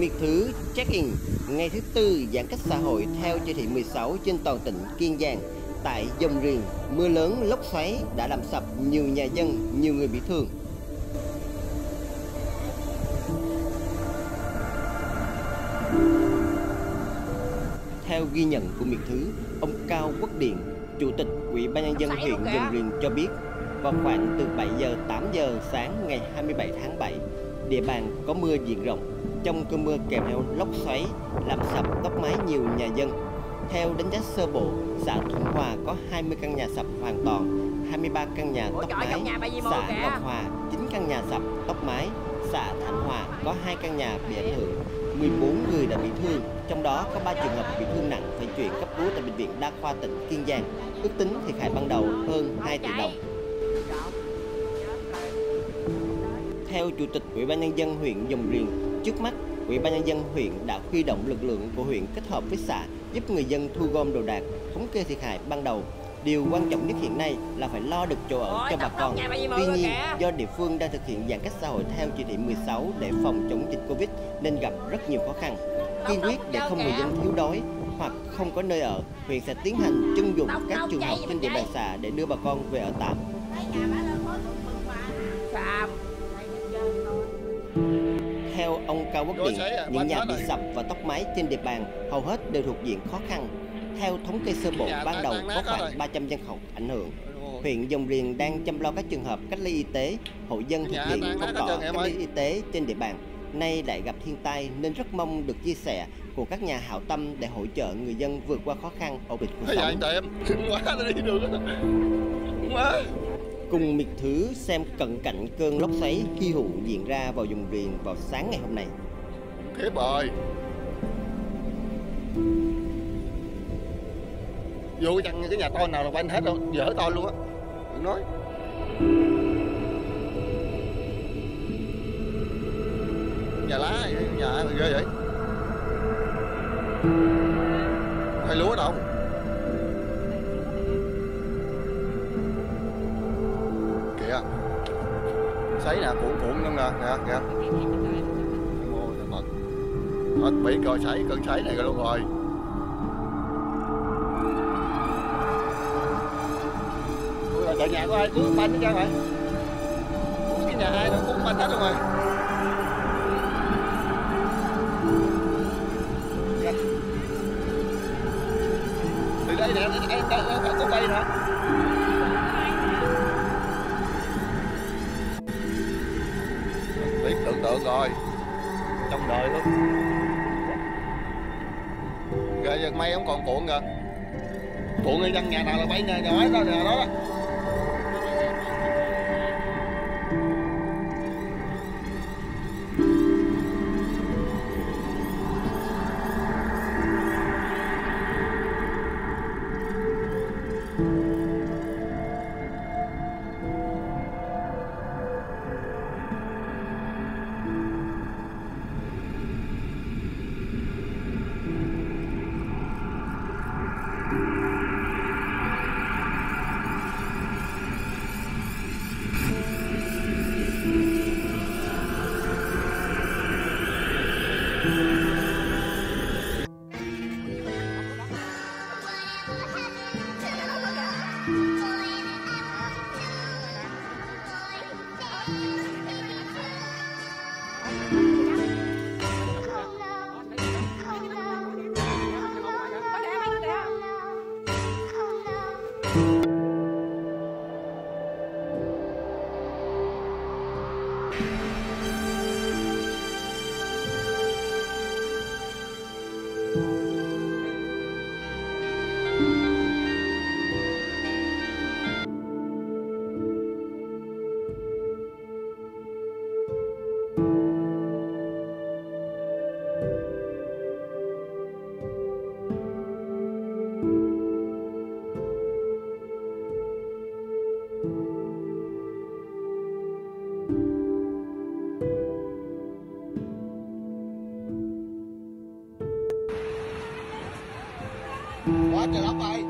miệt thứ check-in ngày thứ tư giãn cách xã hội theo chỉ thị 16 trên toàn tỉnh Kiên Giang. Tại Dồng Riềng, mưa lớn lốc xoáy đã làm sập nhiều nhà dân, nhiều người bị thương. Theo ghi nhận của miệt thứ, ông Cao Quốc Điện, Chủ tịch Ủy ban nhân dân huyện Dồng Riềng cho biết, vào khoảng từ 7 giờ 8 giờ sáng ngày 27 tháng 7, địa bàn có mưa diện rộng. Trong cơn mưa kèm theo lốc xoáy làm sập tốc mái nhiều nhà dân. Theo đánh giá sơ bộ, xã Thuận Hòa có 20 căn nhà sập hoàn toàn, 23 căn nhà tốc mái, xã Ngọc Hòa 9 căn nhà sập tốc mái, xã Thạnh Hòa có 2 căn nhà bị ảnh hưởng, 14 người đã bị thương, trong đó có 3 trường hợp bị thương nặng phải chuyển cấp cứu tại bệnh viện Đa khoa tỉnh Kiên Giang. Ước tính thiệt hại ban đầu hơn 2 tỷ đồng. Theo Chủ tịch Ủy ban nhân dân huyện Dồng Riềng, trước mắt Ủy ban nhân dân huyện đã huy động lực lượng của huyện kết hợp với xã giúp người dân thu gom đồ đạc, thống kê thiệt hại ban đầu. Điều quan trọng nhất hiện nay là phải lo được chỗ ở cho bà con. Tuy nhiên, do địa phương đang thực hiện giãn cách xã hội theo chỉ thị 16 để phòng chống dịch Covid nên gặp rất nhiều khó khăn. Kiên quyết để không người dân thiếu đói hoặc không có nơi ở, huyện sẽ tiến hành trưng dụng các trường học trên địa bàn xã để đưa bà con về ở tạm. Theo ông Cao Quốc Điện, những nhà bị sập và tốc mái trên địa bàn hầu hết đều thuộc diện khó khăn. Theo thống kê sơ bộ ban đầu có khoảng 300 dân khẩu ảnh hưởng. Huyện Dồng Riềng đang chăm lo các trường hợp cách ly y tế, hộ dân thuộc diện không có cách ly y tế trên địa bàn. Nay lại gặp thiên tai nên rất mong được chia sẻ của các nhà hảo tâm để hỗ trợ người dân vượt qua khó khăn, ổn định cuộc sống. Cùng miệt thứ xem cận cảnh cơn lốc xoáy hy hữu diễn ra vào Dồng Riềng vào sáng ngày hôm nay. Khiếp rồi. Vô chăng cái nhà tôi nào là quanh hết đâu, dở tôi luôn á. Đừng nói. Nhà lá, nhà ghê vậy. Hay lúa đâu. Kìa. Sấy nè, cuộn luôn nè, kìa. Ôi, mật. Hết bị coi sấy, cơn sấy này luôn rồi. Tại nhà của ai cuốn banh hết trơn rồi. Cái nhà ai nó cuốn banh hết luôn rồi. Từ đây nè, em có bay nè. Biết tưởng tượng rồi. Trong đời luôn. Rồi giờ may không còn cuộn kìa. Cuộn người dân nhà nào là bay nhà đó đó nhà đó. Quá trời đất ơi.